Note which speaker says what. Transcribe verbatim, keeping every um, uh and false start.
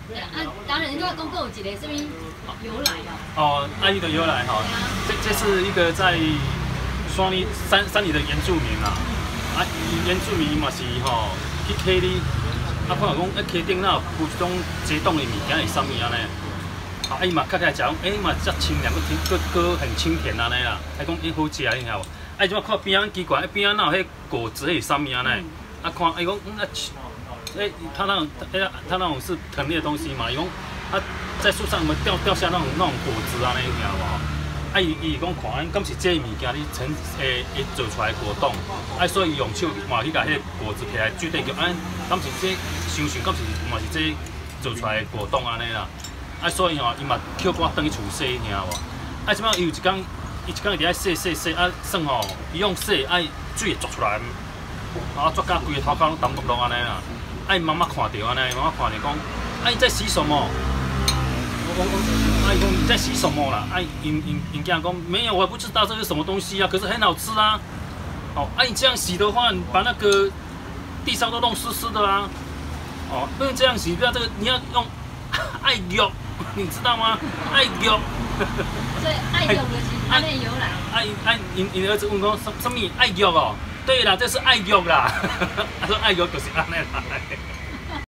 Speaker 1: 啊，当然，你要讲讲有一个什么由来哦？
Speaker 2: 哦，阿姨的由来哈，这这是一个在山里山山里的原住民啦。啊，原住民嘛是吼去溪里，啊看讲啊溪顶那有附一种解冻的物件是啥物安尼？啊，伊嘛较起来食讲，哎嘛遮清凉，佮佮佮很清甜安尼啦，还讲哎好食，你晓无？啊，即摆看边仔奇怪，边仔哪有迄果子是啥物安尼？啊看，伊讲嗯啊。哎，它那种，哎呀，它那种是藤类的东西嘛，伊讲，它在树上有没有掉掉下那种那种果子啊，那有无？啊，伊伊讲看，敢是这物件你成诶，伊做出来果冻，啊，所以用手嘛去甲迄个果子摕来煮底叫，啊，敢是这想想，敢是嘛是这做出来果冻安尼啦？啊，所以吼，伊嘛捡我转去厝洗，听有无？啊，即摆伊有一工，伊一工一直爱洗洗洗，啊，算吼，伊用洗爱水会抓出来，啊，抓甲规个头壳拢澹漉漉安尼啦。哎，妈妈看到安尼，妈妈看到讲，哎，你在洗什么？我我我，哎，讲你在洗什么啦？哎，因因因讲讲没有，我不知道这是什么东西啊，可是很好吃啊。哦，哎，你这样洗的话，你把那个地上都弄湿湿的啦。哦，不能这样洗，不要这个，你要用爱肉，你知道吗？爱肉。
Speaker 1: 所以爱肉就是安尼由来。
Speaker 2: 爱爱，因因儿子问讲什什么爱肉哦？对啦，这是爱肉啦。他说爱肉就是安尼来。